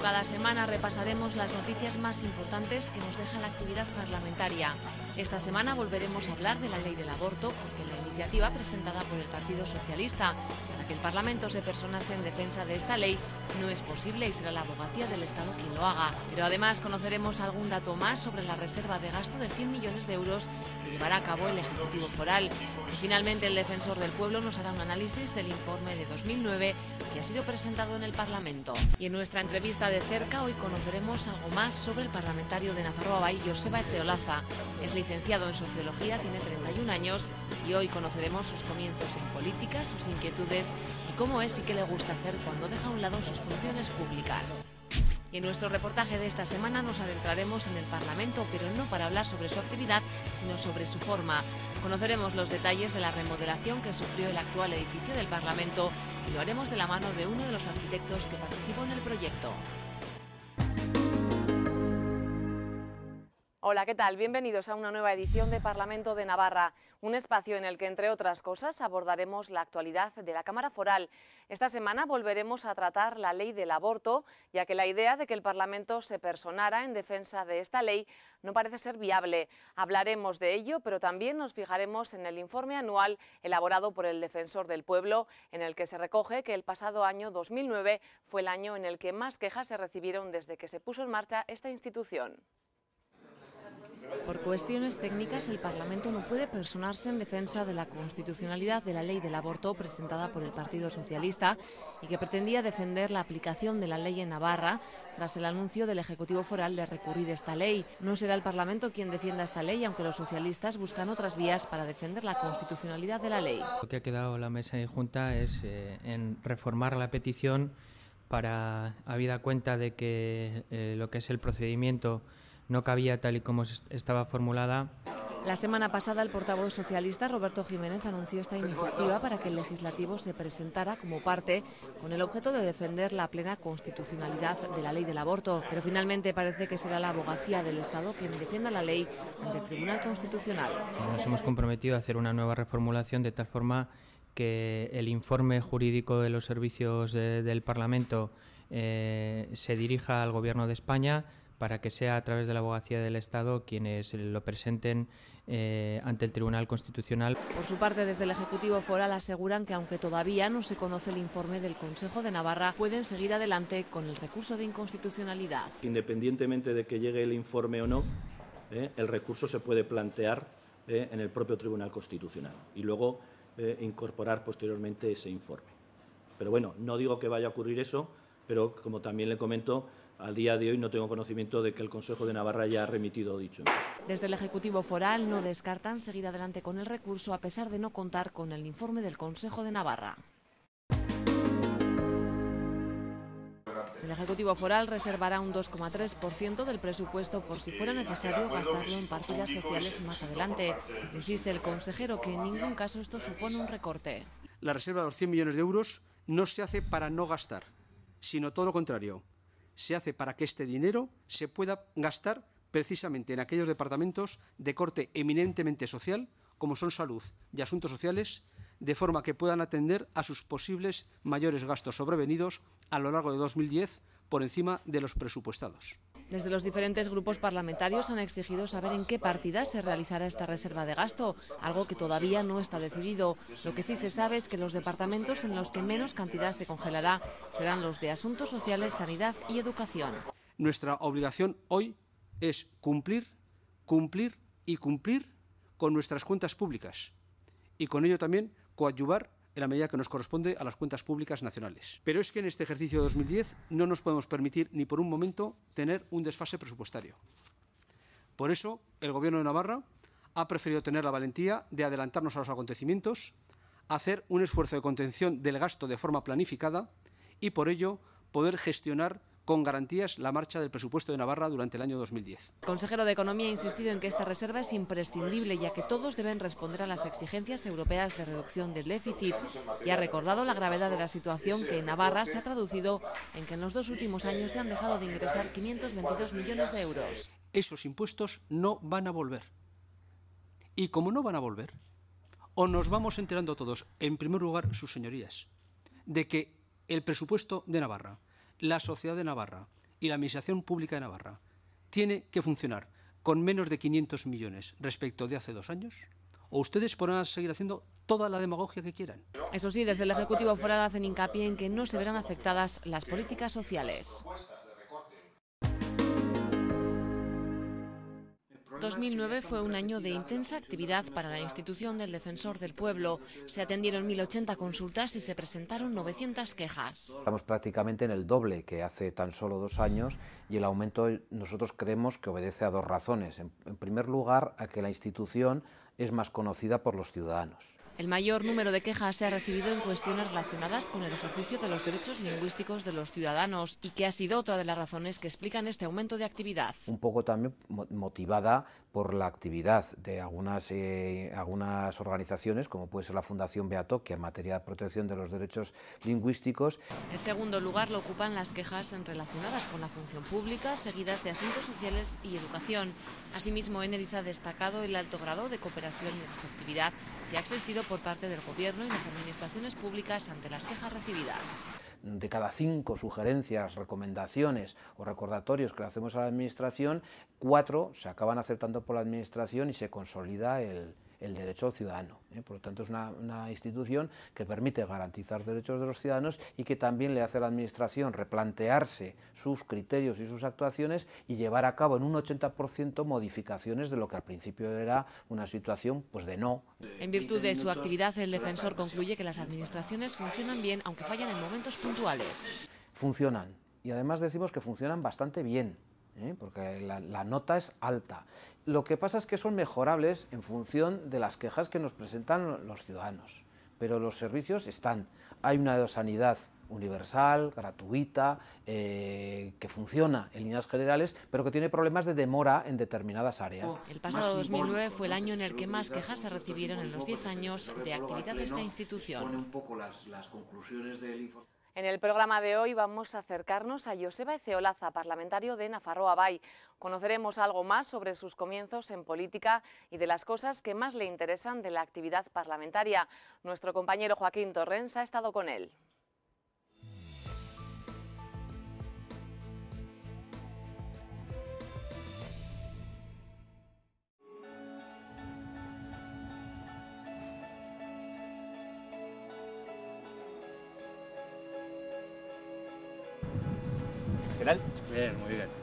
cada semana repasaremos las noticias más importantes que nos deja la actividad parlamentaria. Esta semana volveremos a hablar de la ley del aborto, porque la iniciativa presentada por el Partido Socialista para que el Parlamento se personase en defensa de esta ley no es posible y será la Abogacía del Estado quien lo haga. Pero además conoceremos algún dato más sobre la reserva de gasto de 100 millones de euros que llevará a cabo el Ejecutivo Foral. Y finalmente el Defensor del Pueblo nos hará un análisis del informe de 2009 que ha sido presentado en el Parlamento. Y en nuestra entrevista de cerca hoy conoceremos algo más sobre el parlamentario de Nafarroa, Joseba Ezeolaza. Es licenciado en Sociología, tiene 31 años y hoy conoceremos sus comienzos en política, sus inquietudes y cómo es y qué le gusta hacer cuando deja a un lado sus funciones públicas. Y en nuestro reportaje de esta semana nos adentraremos en el Parlamento, pero no para hablar sobre su actividad, sino sobre su forma. Conoceremos los detalles de la remodelación que sufrió el actual edificio del Parlamento y lo haremos de la mano de uno de los arquitectos que participó en el proyecto. Hola, ¿qué tal? Bienvenidos a una nueva edición de Parlamento de Navarra, un espacio en el que, entre otras cosas, abordaremos la actualidad de la Cámara Foral. Esta semana volveremos a tratar la ley del aborto, ya que la idea de que el Parlamento se personara en defensa de esta ley no parece ser viable. Hablaremos de ello, pero también nos fijaremos en el informe anual elaborado por el Defensor del Pueblo, en el que se recoge que el pasado año 2009 fue el año en el que más quejas se recibieron desde que se puso en marcha esta institución. Por cuestiones técnicas, el Parlamento no puede personarse en defensa de la constitucionalidad de la ley del aborto presentada por el Partido Socialista y que pretendía defender la aplicación de la ley en Navarra tras el anuncio del Ejecutivo Foral de recurrir esta ley. No será el Parlamento quien defienda esta ley, aunque los socialistas buscan otras vías para defender la constitucionalidad de la ley. Lo que ha quedado la mesa de Junta es en reformar la petición para, habida cuenta de que lo que es el procedimiento no cabía tal y como estaba formulada. La semana pasada el portavoz socialista Roberto Jiménez anunció esta iniciativa para que el legislativo se presentara como parte con el objeto de defender la plena constitucionalidad de la ley del aborto, pero finalmente parece que será la Abogacía del Estado quien defienda la ley ante el Tribunal Constitucional. Nos hemos comprometido a hacer una nueva reformulación de tal forma que el informe jurídico de los servicios del Parlamento se dirija al Gobierno de España, para que sea a través de la Abogacía del Estado quienes lo presenten ante el Tribunal Constitucional. Por su parte, desde el Ejecutivo Foral aseguran que aunque todavía no se conoce el informe del Consejo de Navarra, pueden seguir adelante con el recurso de inconstitucionalidad. Independientemente de que llegue el informe o no, el recurso se puede plantear en el propio Tribunal Constitucional y luego incorporar posteriormente ese informe. Pero bueno, no digo que vaya a ocurrir eso, pero como también le comento, al día de hoy no tengo conocimiento de que el Consejo de Navarra haya remitido dicho. Desde el Ejecutivo Foral no descartan seguir adelante con el recurso a pesar de no contar con el informe del Consejo de Navarra. El Ejecutivo Foral reservará un 2,3% del presupuesto por si fuera necesario gastarlo en partidas sociales más adelante. Insiste el consejero que en ningún caso esto supone un recorte. La reserva de los 100 millones de euros no se hace para no gastar, sino todo lo contrario. Se hace para que este dinero se pueda gastar precisamente en aquellos departamentos de corte eminentemente social, como son salud y asuntos sociales, de forma que puedan atender a sus posibles mayores gastos sobrevenidos a lo largo de 2010 por encima de los presupuestados. Desde los diferentes grupos parlamentarios han exigido saber en qué partidas se realizará esta reserva de gasto, algo que todavía no está decidido. Lo que sí se sabe es que los departamentos en los que menos cantidad se congelará serán los de Asuntos Sociales, Sanidad y Educación. Nuestra obligación hoy es cumplir y cumplir con nuestras cuentas públicas y con ello también coadyuvar en la medida que nos corresponde a las cuentas públicas nacionales. Pero es que en este ejercicio de 2010 no nos podemos permitir ni por un momento tener un desfase presupuestario. Por eso, el Gobierno de Navarra ha preferido tener la valentía de adelantarnos a los acontecimientos, hacer un esfuerzo de contención del gasto de forma planificada y, por ello, poder gestionar con garantías la marcha del presupuesto de Navarra durante el año 2010. El consejero de Economía ha insistido en que esta reserva es imprescindible, ya que todos deben responder a las exigencias europeas de reducción del déficit y ha recordado la gravedad de la situación que en Navarra se ha traducido en que en los 2 últimos años se han dejado de ingresar 522 millones de euros. Esos impuestos no van a volver. Y como no van a volver, o nos vamos enterando todos, en primer lugar, sus señorías, de que el presupuesto de Navarra, la sociedad de Navarra y la Administración Pública de Navarra tiene que funcionar con menos de 500 millones respecto de hace 2 años, o ustedes podrán seguir haciendo toda la demagogia que quieran. Eso sí, desde el Ejecutivo Foral hacen hincapié en que no se verán afectadas las políticas sociales. 2009 fue un año de intensa actividad para la institución del Defensor del Pueblo. Se atendieron 1080 consultas y se presentaron 900 quejas. Estamos prácticamente en el doble que hace tan solo 2 años y el aumento nosotros creemos que obedece a 2 razones. En primer lugar, a que la institución es más conocida por los ciudadanos. El mayor número de quejas se ha recibido en cuestiones relacionadas con el ejercicio de los derechos lingüísticos de los ciudadanos y que ha sido otra de las razones que explican este aumento de actividad. Un poco también motivada por la actividad de algunas organizaciones, como puede ser la Fundación Beato, que en materia de protección de los derechos lingüísticos. En segundo lugar lo ocupan las quejas relacionadas con la función pública, seguidas de asuntos sociales y educación. Asimismo, Eneritz ha destacado el alto grado de cooperación y receptividad que ha existido por parte del Gobierno y las administraciones públicas ante las quejas recibidas. De cada 5 sugerencias, recomendaciones o recordatorios que le hacemos a la Administración, 4 se acaban aceptando por la Administración y se consolida el derecho al ciudadano. Por lo tanto, es una institución que permite garantizar derechos de los ciudadanos y que también le hace a la Administración replantearse sus criterios y sus actuaciones y llevar a cabo en un 80% modificaciones de lo que al principio era una situación pues de no. En virtud de su actividad, el defensor concluye que las administraciones funcionan bien, aunque fallan en momentos puntuales. Funcionan, y además decimos que funcionan bastante bien, porque la nota es alta. Lo que pasa es que son mejorables en función de las quejas que nos presentan los ciudadanos, pero los servicios están. Hay una sanidad universal, gratuita, que funciona en líneas generales, pero que tiene problemas de demora en determinadas áreas. El pasado 2009 fue el año en el que más quejas se recibieron en los 10 años de actividad de esta institución. En el programa de hoy vamos a acercarnos a Joseba Ezeolaza, parlamentario de Nafarroa Bai. Conoceremos algo más sobre sus comienzos en política y de las cosas que más le interesan de la actividad parlamentaria. Nuestro compañero Joaquín Torrens ha estado con él. Bien, muy bien.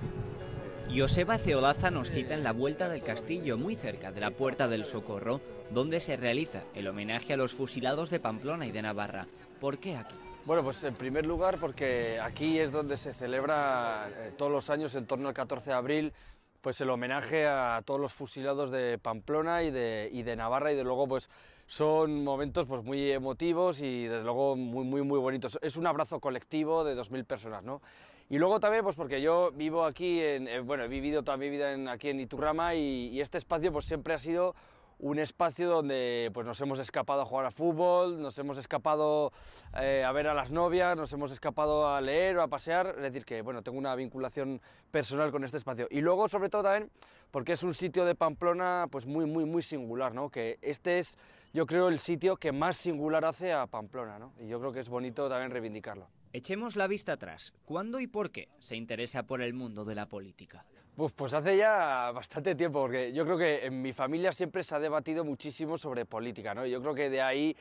Joseba Ezeolaza nos cita en la Vuelta del Castillo, muy cerca de la Puerta del Socorro, donde se realiza el homenaje a los fusilados de Pamplona y de Navarra. ¿Por qué aquí? Bueno, pues en primer lugar porque aquí es donde se celebra todos los años, en torno al 14 de abril, pues el homenaje a todos los fusilados de Pamplona y de Navarra, y de luego pues son momentos pues muy emotivos y desde luego muy bonitos. Es un abrazo colectivo de 2000 personas, ¿no? Y luego también pues porque yo vivo aquí, he vivido toda mi vida aquí en Iturrama, y este espacio pues siempre ha sido un espacio donde pues nos hemos escapado a jugar a fútbol, nos hemos escapado a ver a las novias, nos hemos escapado a leer o a pasear. Es decir que bueno, tengo una vinculación personal con este espacio. Y luego sobre todo también porque es un sitio de Pamplona pues muy singular, ¿no? Que este es, yo creo, el sitio que más singular hace a Pamplona, ¿no? Y yo creo que es bonito también reivindicarlo. Echemos la vista atrás. ¿Cuándo y por qué se interesa por el mundo de la política? Pues hace ya bastante tiempo, porque yo creo que en mi familia siempre se ha debatido muchísimo sobre política, ¿no? Yo creo que de ahí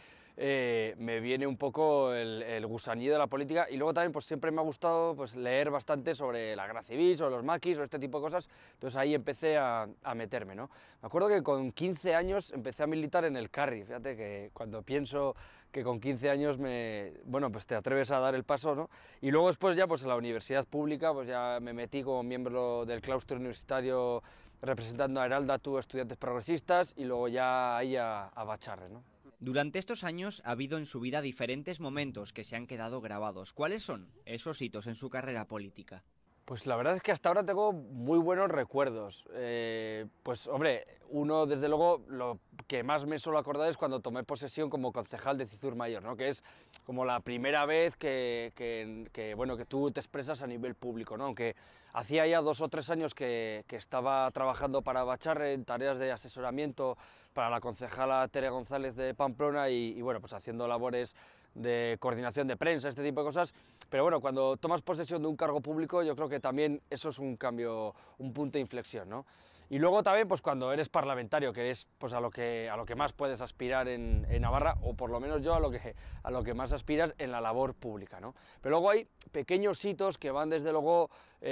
me viene un poco el gusanillo de la política, y luego también pues siempre me ha gustado pues leer bastante sobre la guerra civil, sobre los maquis o este tipo de cosas. Entonces ahí empecé a meterme, ¿no? Me acuerdo que con 15 años empecé a militar en el Carri. Fíjate que cuando pienso que con 15 años pues te atreves a dar el paso, ¿no? Y luego después ya pues en la universidad pública pues ya me metí como miembro del claustro universitario representando a Eraldatu, estudiantes progresistas, y luego ya ahí a Bacharre, ¿no? Durante estos años ha habido en su vida diferentes momentos que se han quedado grabados. ¿Cuáles son esos hitos en su carrera política? Pues la verdad es que hasta ahora tengo muy buenos recuerdos. Pues hombre, uno desde luego lo que más me suelo acordar es cuando tomé posesión como concejal de Cizur Mayor, ¿no? Que es como la primera vez que tú te expresas a nivel público, ¿no? Aunque hacía ya 2 o 3 años que estaba trabajando para Bacharre en tareas de asesoramiento para la concejala Tere González de Pamplona, y bueno, pues haciendo labores de coordinación de prensa, este tipo de cosas, pero bueno, cuando tomas posesión de un cargo público yo creo que también eso es un cambio, un punto de inflexión, ¿no? Y luego también pues cuando eres parlamentario, que es pues a lo que más puedes aspirar en Navarra, o por lo menos yo a lo que más aspiras en la labor pública, ¿no? Pero luego hay pequeños hitos que van desde luego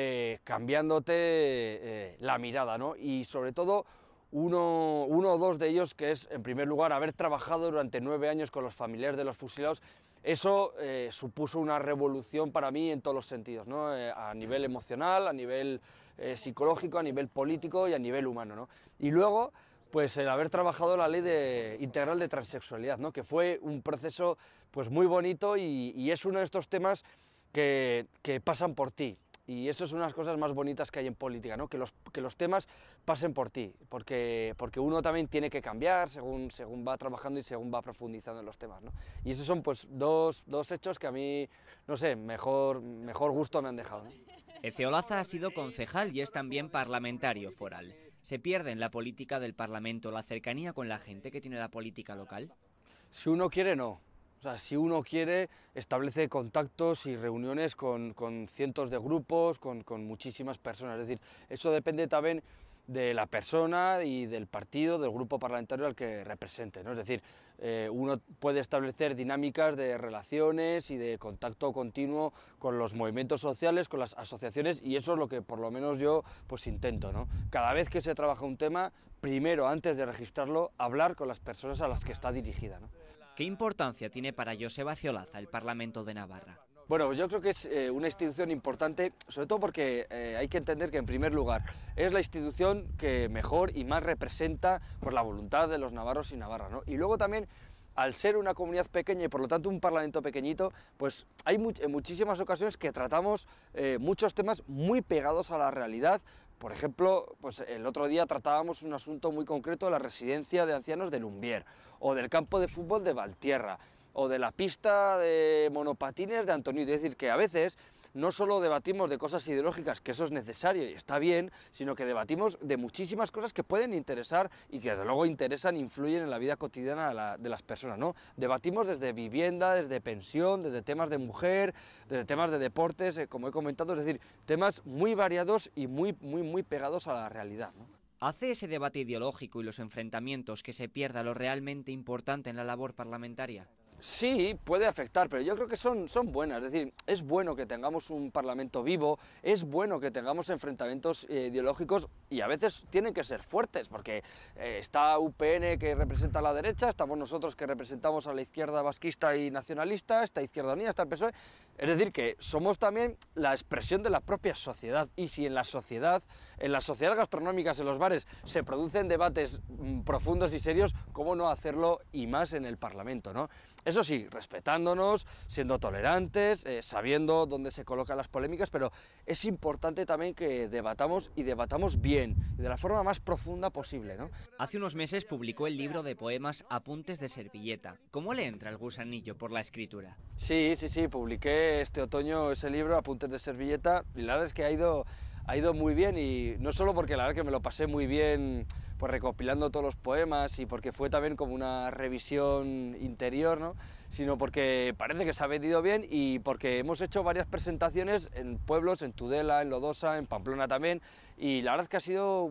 cambiándote la mirada, ¿no? Y sobre todo uno o dos de ellos, que es en primer lugar haber trabajado durante 9 años con los familiares de los fusilados. Eso supuso una revolución para mí en todos los sentidos, ¿no? A nivel emocional, a nivel psicológico, a nivel político y a nivel humano, ¿no? Y luego, pues el haber trabajado la ley integral de transexualidad, ¿no? Que fue un proceso pues muy bonito y es uno de estos temas que pasan por ti. Y eso es una de las cosas más bonitas que hay en política, ¿no? Que los temas pasen por ti, porque uno también tiene que cambiar según va trabajando y según va profundizando en los temas, ¿no? Y esos son pues dos hechos que a mí, no sé, mejor gusto me han dejado, ¿no? Ezeolaza ha sido concejal y es también parlamentario foral. ¿Se pierde en la política del Parlamento la cercanía con la gente que tiene la política local? Si uno quiere, no. O sea, si uno quiere, establece contactos y reuniones con cientos de grupos, con muchísimas personas. Es decir, eso depende también de la persona y del partido, del grupo parlamentario al que represente, ¿no? Es decir, uno puede establecer dinámicas de relaciones y de contacto continuo con los movimientos sociales, con las asociaciones, y eso es lo que por lo menos yo pues intento, ¿no? Cada vez que se trabaja un tema, primero, antes de registrarlo, hablar con las personas a las que está dirigida, ¿no? ¿Qué importancia tiene para Joseba Ezeolaza el Parlamento de Navarra? Bueno, pues yo creo que es una institución importante, sobre todo porque hay que entender que, en primer lugar, es la institución que mejor y más representa pues, la voluntad de los navarros y Navarra, ¿no? Y luego también, al ser una comunidad pequeña y por lo tanto un parlamento pequeñito, pues hay en muchísimas ocasiones que tratamos muchos temas muy pegados a la realidad. Por ejemplo, pues el otro día tratábamos un asunto muy concreto de la residencia de ancianos de Lumbier, o del campo de fútbol de Valtierra, o de la pista de monopatines de Antoniuti. Es decir, que a veces no solo debatimos de cosas ideológicas, que eso es necesario y está bien, sino que debatimos de muchísimas cosas que pueden interesar y que desde luego interesan e influyen en la vida cotidiana de las personas, ¿no? Debatimos desde vivienda, desde pensión, desde temas de mujer, desde temas de deportes, como he comentado, es decir, temas muy variados y muy pegados a la realidad, ¿no? ¿Hace ese debate ideológico y los enfrentamientos que se pierda lo realmente importante en la labor parlamentaria? Sí, puede afectar, pero yo creo que son buenas. Es decir, es bueno que tengamos un parlamento vivo, es bueno que tengamos enfrentamientos ideológicos y a veces tienen que ser fuertes, porque está UPN que representa a la derecha, estamos nosotros que representamos a la izquierda vasquista y nacionalista, está Izquierda Unida, está el PSOE. Es decir, que somos también la expresión de la propia sociedad, y si en las sociedades gastronómicas, en los bares, se producen debates profundos y serios, ¿cómo no hacerlo y más en el Parlamento, ¿no? Eso sí, respetándonos, siendo tolerantes, sabiendo dónde se colocan las polémicas, pero es importante también que debatamos y debatamos bien, y de la forma más profunda posible, ¿no? Hace unos meses publicó el libro de poemas Apuntes de Servilleta. ¿Cómo le entra el gusanillo por la escritura? Sí, publiqué este otoño ese libro, Apuntes de Servilleta, y la verdad es que ha ido muy bien, y no solo porque la verdad que me lo pasé muy bien pues recopilando todos los poemas y porque fue también como una revisión interior, ¿no? Sino porque parece que se ha vendido bien y porque hemos hecho varias presentaciones en pueblos, en Tudela, en Lodosa, en Pamplona también, y la verdad es que ha sido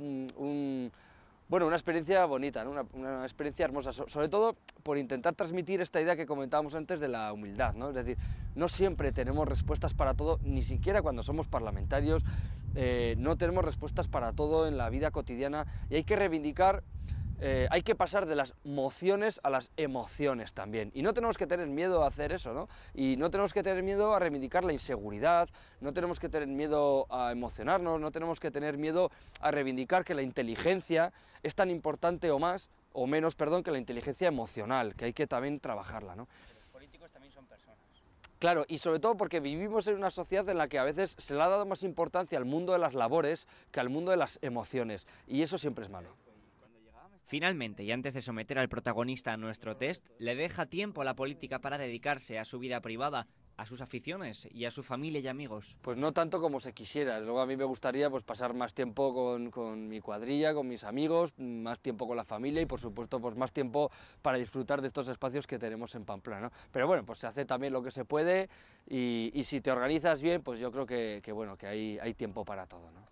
una experiencia bonita, ¿no? Una experiencia hermosa, sobre todo por intentar transmitir esta idea que comentábamos antes de la humildad, ¿no? Es decir, no siempre tenemos respuestas para todo, ni siquiera cuando somos parlamentarios, no tenemos respuestas para todo en la vida cotidiana, y hay que reivindicar, hay que pasar de las mociones a las emociones también, y no tenemos que tener miedo a hacer eso, ¿no? Y no tenemos que tener miedo a reivindicar la inseguridad, no tenemos que tener miedo a emocionarnos, no tenemos que tener miedo a reivindicar que la inteligencia es tan importante o menos, que la inteligencia emocional, que hay que también trabajarla, ¿no? Los políticos también son personas. Claro, y sobre todo porque vivimos en una sociedad en la que a veces se le ha dado más importancia al mundo de las labores que al mundo de las emociones, y eso siempre es malo. Finalmente, y antes de someter al protagonista a nuestro test, ¿le deja tiempo a la política para dedicarse a su vida privada a sus aficiones y a su familia y amigos? Pues no tanto como se quisiera. Luego a mí me gustaría pues pasar más tiempo con mi cuadrilla, con mis amigos, más tiempo con la familia y por supuesto pues más tiempo para disfrutar de estos espacios que tenemos en Pamplona, ¿no? Pero bueno, pues se hace también lo que se puede y si te organizas bien, pues yo creo que bueno, que hay tiempo para todo, ¿no?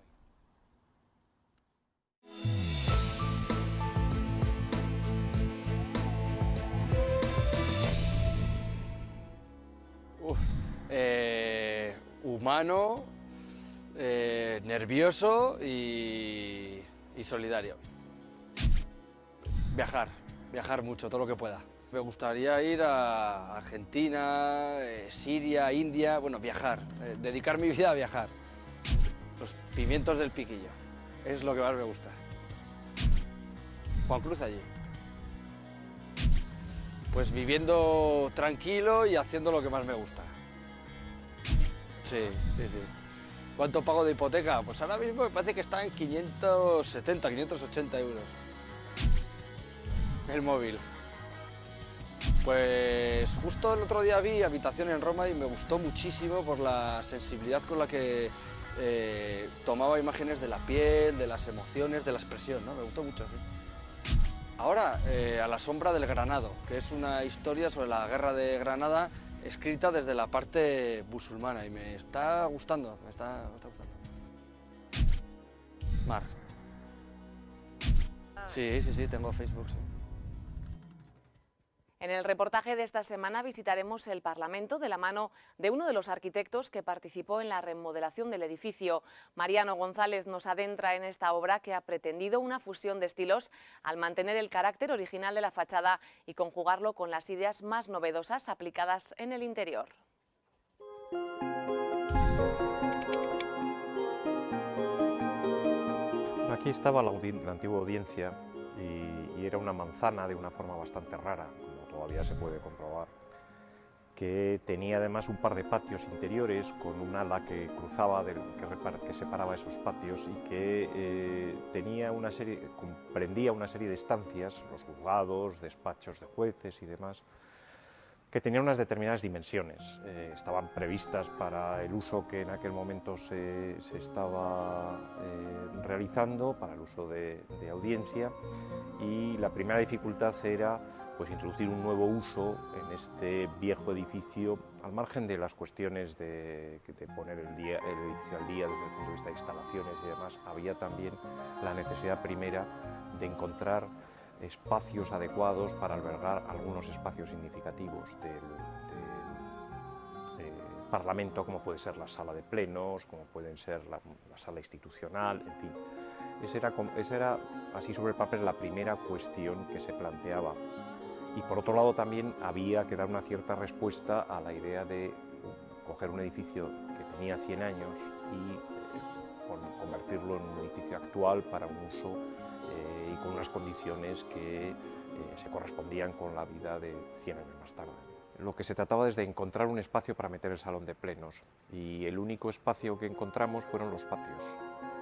Humano, nervioso y solidario. Viajar mucho, todo lo que pueda. Me gustaría ir a Argentina, Siria, India, bueno, viajar, dedicar mi vida a viajar. Los pimientos del Piquillo, es lo que más me gusta. Juan Cruz allí. Pues viviendo tranquilo y haciendo lo que más me gusta. Sí. ¿Cuánto pago de hipoteca? Pues ahora mismo me parece que está en 570, 580 euros. El móvil. Pues justo el otro día vi Habitación en Roma y me gustó muchísimo por la sensibilidad con la que tomaba imágenes de la piel, de las emociones, de la expresión, ¿no? Me gustó mucho, sí. Ahora, A la sombra del Granado, que es una historia sobre la guerra de Granada escrita desde la parte musulmana y me está gustando, me está gustando. Mar. Sí, tengo Facebook, sí. En el reportaje de esta semana visitaremos el Parlamento de la mano de uno de los arquitectos que participó en la remodelación del edificio. Mariano González nos adentra en esta obra que ha pretendido una fusión de estilos al mantener el carácter original de la fachada y conjugarlo con las ideas más novedosas aplicadas en el interior. Aquí estaba la antigua audiencia y era una manzana de una forma bastante rara, todavía se puede comprobar, que tenía además un par de patios interiores con un ala que cruzaba, que separaba esos patios y que comprendía una serie de estancias, los juzgados, despachos de jueces y demás, que tenían unas determinadas dimensiones. Estaban previstas para el uso que en aquel momento se estaba realizando, para el uso de audiencia, y la primera dificultad era pues introducir un nuevo uso en este viejo edificio, al margen de las cuestiones de poner el edificio al día desde el punto de vista de instalaciones y demás. Había también la necesidad primera de encontrar espacios adecuados para albergar algunos espacios significativos del Parlamento, como puede ser la sala de plenos, como pueden ser la sala institucional, en fin. Esa era, así sobre el papel, la primera cuestión que se planteaba. Y por otro lado también había que dar una cierta respuesta a la idea de coger un edificio que tenía 100 años y convertirlo en un edificio actual para un uso y con unas condiciones que se correspondían con la vida de 100 años más tarde. Lo que se trataba es de encontrar un espacio para meter el salón de plenos y el único espacio que encontramos fueron los patios.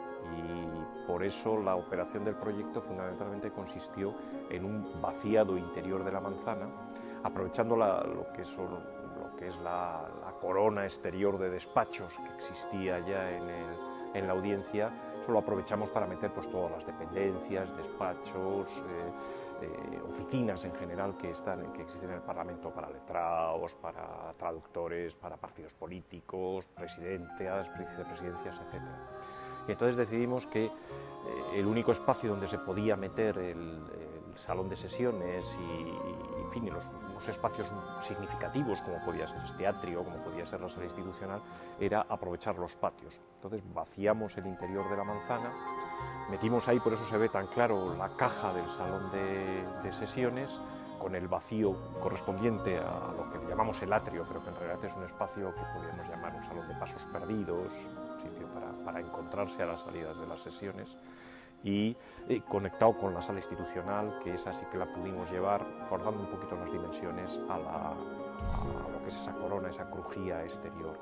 Y por eso la operación del proyecto fundamentalmente consistió en un vaciado interior de la manzana, aprovechando lo que es la corona exterior de despachos que existía ya en la audiencia. Eso lo aprovechamos para meter pues todas las dependencias, despachos, oficinas en general que existen en el Parlamento, para letrados, para traductores, para partidos políticos, presidencias, etc. Y entonces decidimos que el único espacio donde se podía meter el salón de sesiones y en fin, los espacios significativos, como podía ser este atrio, como podía ser la sala institucional, era aprovechar los patios. Entonces vaciamos el interior de la manzana, metimos ahí, por eso se ve tan claro, la caja del salón de sesiones, con el vacío correspondiente a lo que llamamos el atrio, pero que en realidad es un espacio que podríamos llamar un salón de pasos perdidos, un sitio para encontrarse a las salidas de las sesiones, y conectado con la sala institucional, que esa sí que la pudimos llevar, forzando un poquito las dimensiones a lo que es esa corona, esa crujía exterior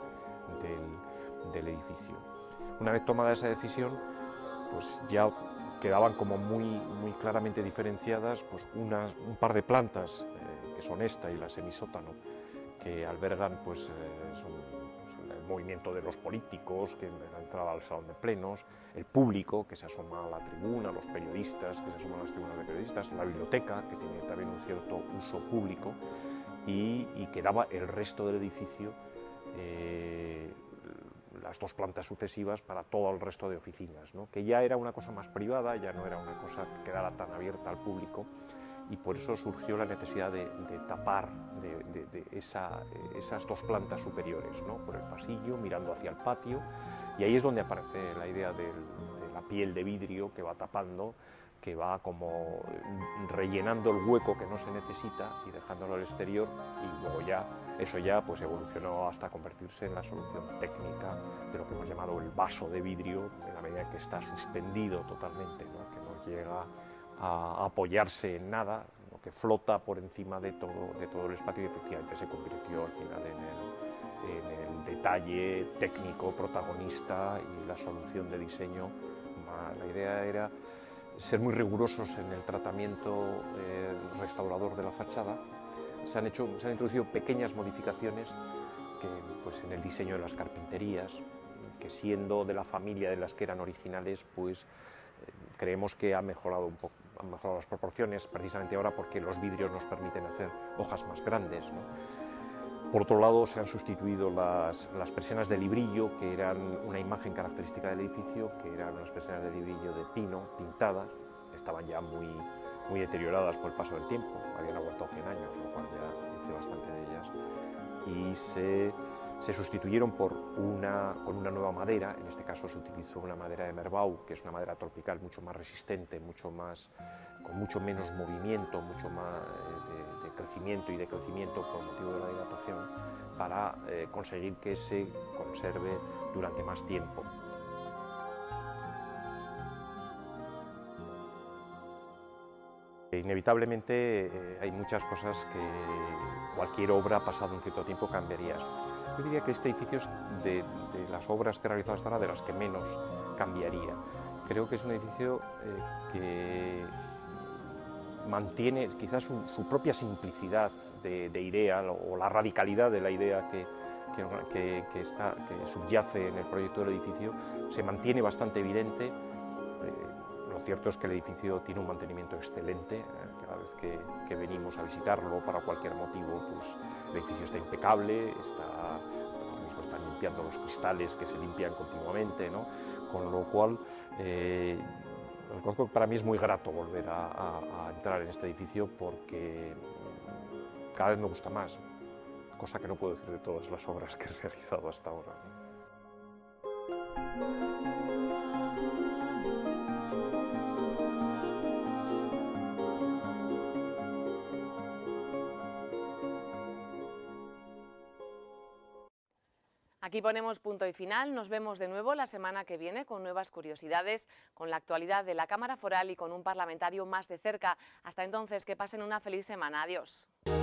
del edificio. Una vez tomada esa decisión, pues ya quedaban como muy claramente diferenciadas pues un par de plantas, que son esta y la semisótano, que albergan pues, el movimiento de los políticos, que la entrada al salón de plenos, el público que se asoma a la tribuna, los periodistas que se asoman a las tribunas de periodistas, la biblioteca, que tiene también un cierto uso público, y que daba el resto del edificio, las dos plantas sucesivas para todo el resto de oficinas, ¿no? Que ya era una cosa más privada, ya no era una cosa que quedara tan abierta al público, y por eso surgió la necesidad de tapar esas dos plantas superiores, ¿no? Por el pasillo, mirando hacia el patio, y ahí es donde aparece la idea de la piel de vidrio que va tapando, que va como rellenando el hueco que no se necesita y dejándolo al exterior, y luego ya eso ya pues evolucionó hasta convertirse en la solución técnica de lo que hemos llamado el vaso de vidrio, en la medida que está suspendido totalmente, ¿no? Que no llega a apoyarse en nada, ¿no? Que flota por encima de todo el espacio, y efectivamente se convirtió al final en el detalle técnico protagonista y la solución de diseño. La idea era ser muy rigurosos en el tratamiento restaurador de la fachada. Se han introducido pequeñas modificaciones pues, en el diseño de las carpinterías, que siendo de la familia de las que eran originales, pues creemos que han mejorado las proporciones, precisamente ahora porque los vidrios nos permiten hacer hojas más grandes, ¿no? Por otro lado, se han sustituido las persianas de librillo, que eran una imagen característica del edificio, que eran unas persianas de librillo de pino, pintadas, estaban ya muy deterioradas por el paso del tiempo, habían aguantado 100 años, lo cual ya dice bastante de ellas, y se sustituyeron con una nueva madera. En este caso se utilizó una madera de Merbau, que es una madera tropical mucho más resistente, con mucho menos movimiento, mucho más de crecimiento y decrecimiento por motivo de la dilatación, para conseguir que se conserve durante más tiempo. Inevitablemente hay muchas cosas que cualquier obra pasado un cierto tiempo cambiaría. Yo diría que este edificio es de las obras que he realizado hasta ahora de las que menos cambiaría. Creo que es un edificio que mantiene quizás su propia simplicidad de idea, o la radicalidad de la idea que subyace en el proyecto del edificio, se mantiene bastante evidente. Lo cierto es que el edificio tiene un mantenimiento excelente. Cada vez que venimos a visitarlo para cualquier motivo, pues el edificio está impecable, ahora mismo están limpiando los cristales, que se limpian continuamente, ¿no? Con lo cual para mí es muy grato volver a entrar en este edificio, porque cada vez me gusta más, cosa que no puedo decir de todas las obras que he realizado hasta ahora, ¿no? Aquí ponemos punto y final. Nos vemos de nuevo la semana que viene con nuevas curiosidades, con la actualidad de la Cámara Foral y con un parlamentario más de cerca. Hasta entonces, que pasen una feliz semana. Adiós.